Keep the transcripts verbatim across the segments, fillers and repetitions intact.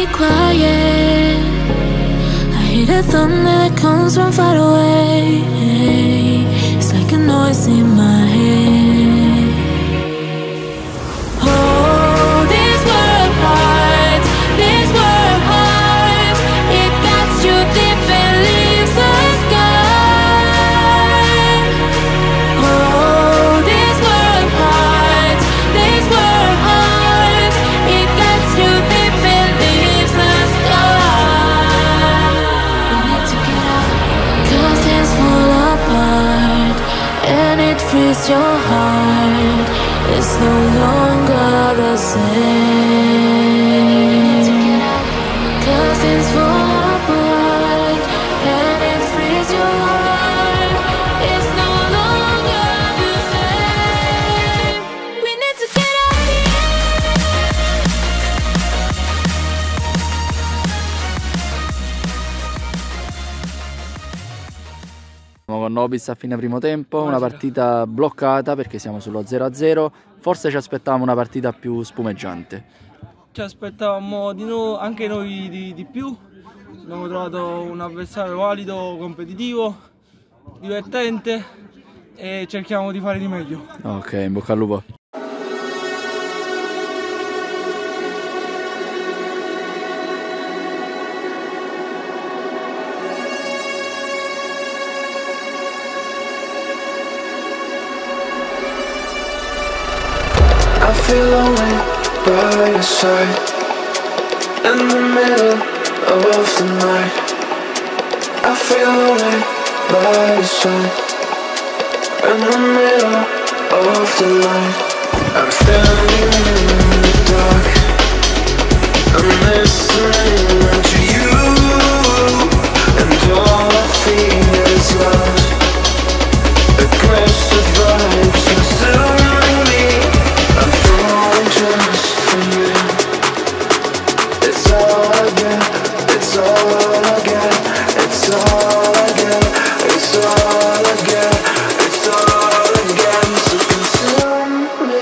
be quiet. I hear the thunder that comes from far away. It's like a noise in my head. Oh, this world hurts, this world hurts. It cuts you deep and leaves the sky. Oh, this world hurts, this world hurts. It cuts you deep and leaves the sky. We need to get out. 'Cause things fall apart and it frees your heart. It's no longer the same. 'Cause things fall apart and it frees your heart. It's no longer the same. We need to get out. Siamo con Nobis a fine primo tempo, una partita bloccata perché siamo sullo zero a zero. Forse ci aspettavamo una partita più spumeggiante. Ci aspettavamo di no, anche noi di, di più. Abbiamo trovato un avversario valido, competitivo, divertente e cerchiamo di fare di meglio. Ok, in bocca al lupo. I feel lonely by your side, in the middle of the night. I feel lonely by your side, in the middle of the night. I'm standing in the dark, I'm listening to you, and all I feel is love. Aggressive vibes consuming me. I'm falling just for you. It's all I get, it's all I get, it's all I get, it's all I get, it's all I get, so consume me.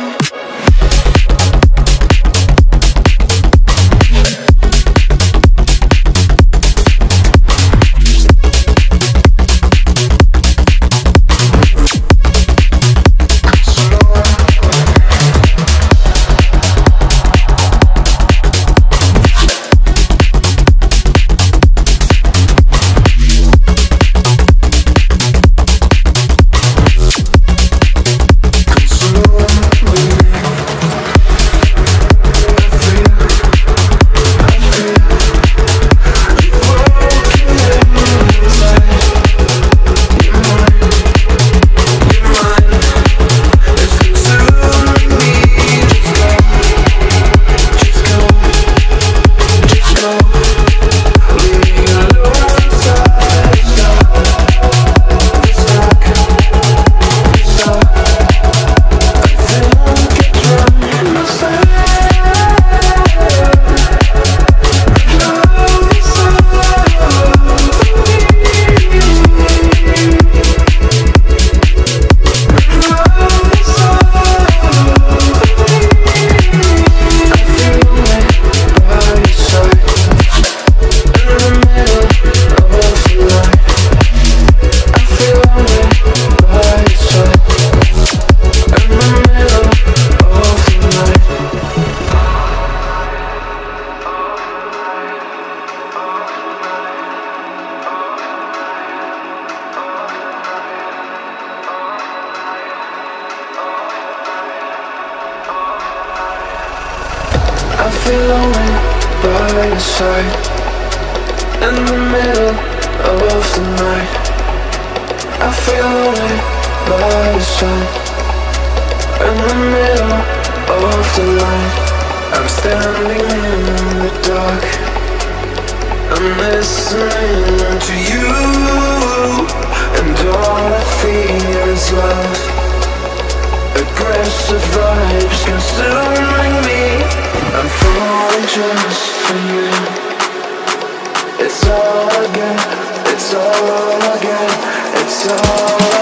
I feel lonely by your side, in the middle of the night. I feel lonely by your side, in the middle of the light. I'm standing in the dark, I'm listening to you, and all I feel is love. Aggressive vibes consuming me. I'm falling just for you. It's all I get, it's all I get, it's all